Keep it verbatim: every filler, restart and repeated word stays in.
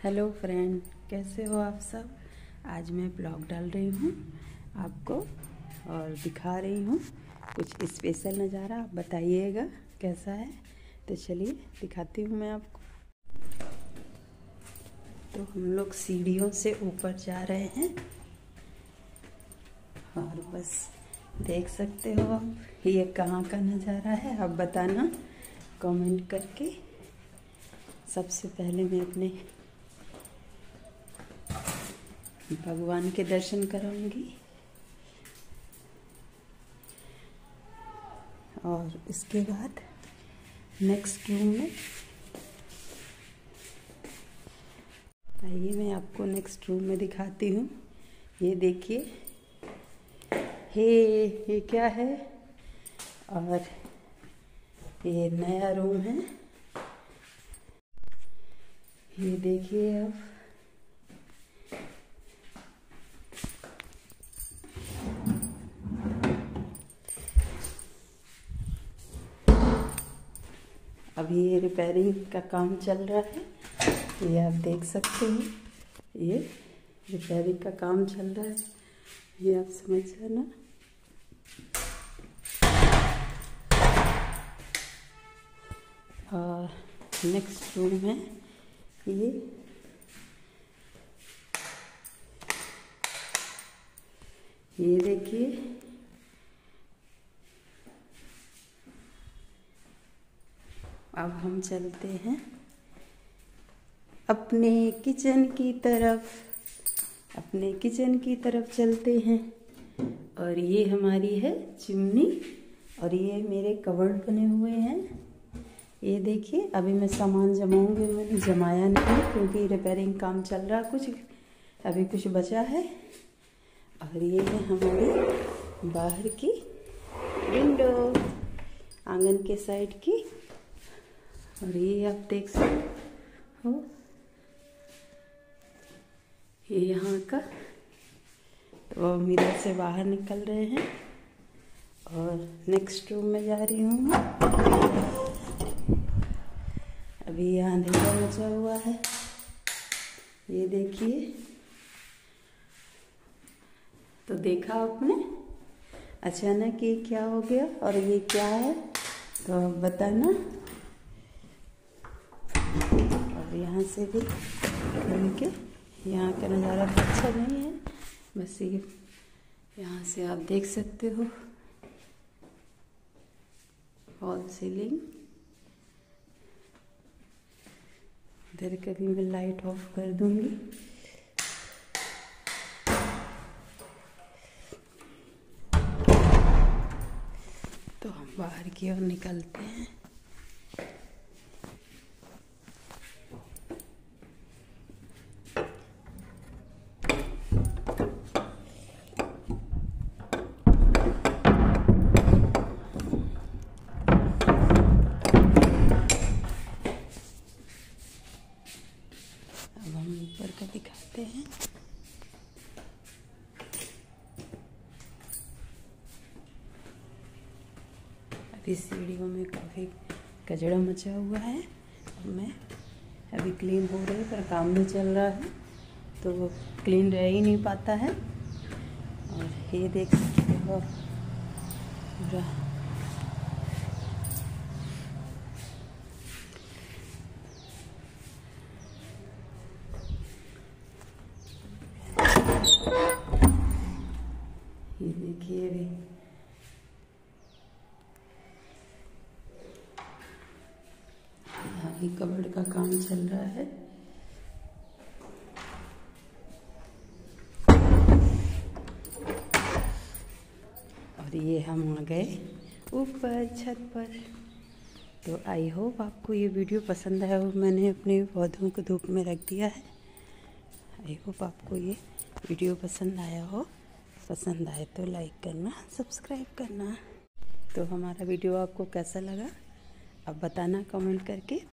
Hello friend, कैसे हो आप सब। आज मैं ब्लॉग डाल रही हूँ आपको और दिखा रही हूँ कुछ स्पेशल नज़ारा। आप बताइएगा कैसा है। तो चलिए दिखाती हूँ मैं आपको। तो हम लोग सीढ़ियों से ऊपर जा रहे हैं और बस देख सकते हो आप ये कहाँ का नज़ारा है। आप बताना कमेंट करके। सबसे पहले मैं अपने भगवान के दर्शन कराऊंगी और इसके बाद नेक्स्ट रूम में आइए मैं आपको नेक्स्ट रूम में दिखाती हूँ। ये देखिए, हे ये क्या है। और ये नया रूम है, ये देखिए आप। अभी ये रिपेयरिंग का काम चल रहा है, ये आप देख सकते हैं। ये रिपेयरिंग का काम चल रहा है, ये आप समझ जाना। और नेक्स्ट रूम है ये, ये देखिए। अब हम चलते हैं अपने किचन की तरफ, अपने किचन की तरफ चलते हैं। और ये हमारी है चिमनी और ये मेरे कबर्ड बने हुए हैं। ये देखिए, अभी मैं सामान जमाऊंगी, मैंने जमाया नहीं क्योंकि रिपेयरिंग काम चल रहा, कुछ अभी कुछ बचा है। और ये है हमारी बाहर की विंडो, आंगन के साइड की। और ये आप देख सकते हो, ये यहाँ का। तो हम इधर से बाहर निकल रहे हैं और नेक्स्ट रूम में जा रही हूँ। अभी यहाँ अंधेरा मचा हुआ है, ये देखिए। तो देखा आपने अचानक ये क्या हो गया और ये क्या है, तो बताना। और यहाँ से भी घूम के, यहाँ का नज़ारा तो अच्छा नहीं है, बस ये यहाँ से आप देख सकते हो फॉल सीलिंग। इधर कभी मैं लाइट ऑफ कर दूंगी। तो हम बाहर की ओर निकलते हैं। अब हम ऊपर का दिखाते हैं। अभी सीढ़ियों में काफ़ी कचरा मचा हुआ है, मैं अभी क्लीन हो रही है पर काम भी चल रहा है तो वो क्लीन रह ही नहीं पाता है। और ये देख सकते हो पूरा ये देखिए। अभी यहाँ भी कबर्ड का काम चल रहा है। और ये हम आ गए ऊपर छत पर। तो आई होप आपको ये वीडियो पसंद आया हो। मैंने अपने पौधों को धूप में रख दिया है। आई होप आपको ये वीडियो पसंद आया हो। पसंद आए तो लाइक करना, सब्सक्राइब करना। तो हमारा वीडियो आपको कैसा लगा अब बताना कमेंट करके।